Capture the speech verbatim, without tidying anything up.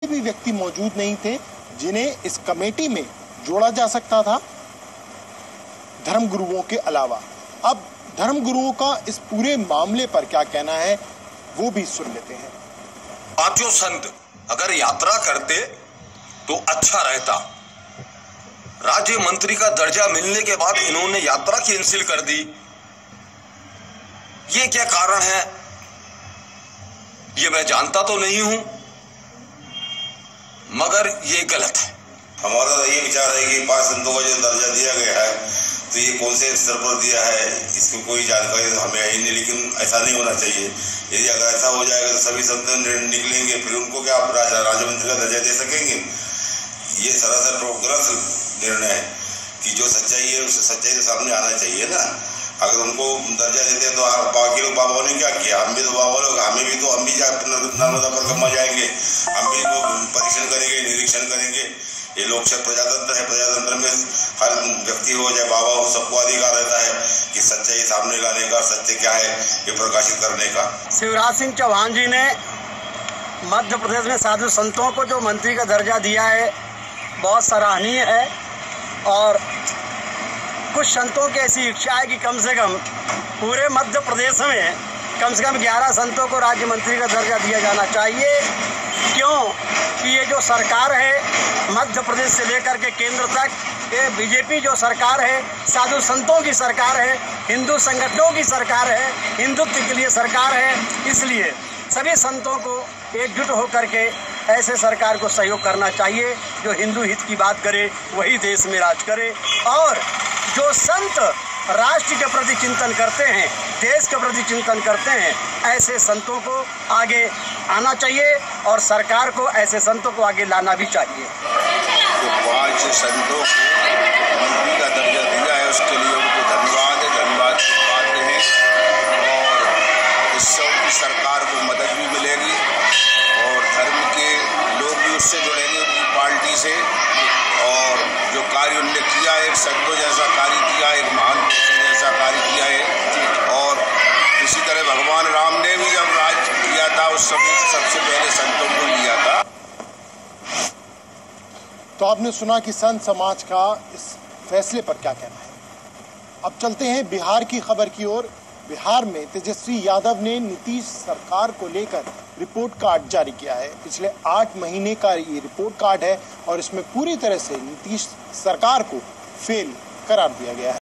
भी व्यक्ति मौजूद नहीं थे जिन्हें इस कमेटी में जोड़ा जा सकता था धर्मगुरुओं के अलावा। अब धर्मगुरुओं का इस पूरे मामले पर क्या कहना है वो भी सुन लेते हैं। पांचों संत अगर यात्रा करते तो अच्छा रहता। राज्य मंत्री का दर्जा मिलने के बाद इन्होंने यात्रा कैंसिल कर दी। ये क्या कारण है ये मैं जानता तो नहीं हूं, मगर ये गलत है। हमारा ये विचार है कि पांच संतों का जो दर्जा दिया गया है तो ये कौन से स्तर पर दिया है इसकी कोई जानकारी तो हमें है नहीं, लेकिन ऐसा नहीं होना चाहिए। यदि अगर ऐसा हो जाएगा तो सभी संत निकलेंगे, फिर उनको क्या आप राजा राज्य मंत्री का दर्जा दे सकेंगे? ये सरासर गलत निर्णय है कि जो सच्चाई है उस सच्चाई के सामने आना चाहिए ना। अगर उनको दर्जा देते हैं तो बाकी लोग बाबाओं ने क्या किया? हम भी तो बाबा लोग, हमें भी तो हम भी नर्मदा परिक्रमा जाएंगे, हम भी तो परीक्षण करेंगे, निरीक्षण करेंगे। ये लोकशाही प्रजातंत्र है, प्रजातंत्र में हर व्यक्ति हो चाहे बाबा हो सबको अधिकार रहता है कि सच्चाई सामने लाने का, सत्य क्या है ये प्रकाशित करने का। शिवराज सिंह चौहान जी ने मध्य प्रदेश में साधु संतों को जो मंत्री का दर्जा दिया है बहुत सराहनीय है, और कुछ संतों की ऐसी इच्छा है कि कम से कम पूरे मध्य प्रदेश में कम से कम ग्यारह संतों को राज्य मंत्री का दर्जा दिया जाना चाहिए। क्यों कि ये जो सरकार है मध्य प्रदेश से लेकर के केंद्र तक, ये बीजेपी जो सरकार है साधु संतों की सरकार है, हिंदू संगठनों की सरकार है, हिंदुत्व के लिए सरकार है। इसलिए सभी संतों को एकजुट होकर के ऐसे सरकार को सहयोग करना चाहिए जो हिंदू हित की बात करे, वही देश में राज करे। और जो संत राष्ट्र के प्रति चिंतन करते हैं, देश के प्रति चिंतन करते हैं, ऐसे संतों को आगे आना चाहिए और सरकार को ऐसे संतों को आगे लाना भी चाहिए। जो पांच संतों को मंत्री का दर्जा दिया है उसके लिए उनको धन्यवाद है, धन्यवाद के पात्र हैं, और इससे उनकी सरकार को मदद भी मिलेगी और धर्म के लोग भी उससे जुड़ेंगे उनकी पार्टी से। और जो कार्य उन्होंने किया है, एक संतों जैसा कार्य किया है, एक महान पुरुषों जैसा कार्य किया है। और इसी तरह भगवान राम ने भी जब राज किया था उस समय सबसे पहले संतों को लिया था। तो आपने सुना कि संत समाज का इस फैसले पर क्या कहना है। अब चलते हैं बिहार की खबर की ओर। बिहार में तेजस्वी यादव ने नीतीश सरकार को लेकर रिपोर्ट कार्ड जारी किया है। पिछले आठ महीने का ये रिपोर्ट कार्ड है और इसमें पूरी तरह से नीतीश सरकार को फेल करार दिया गया है।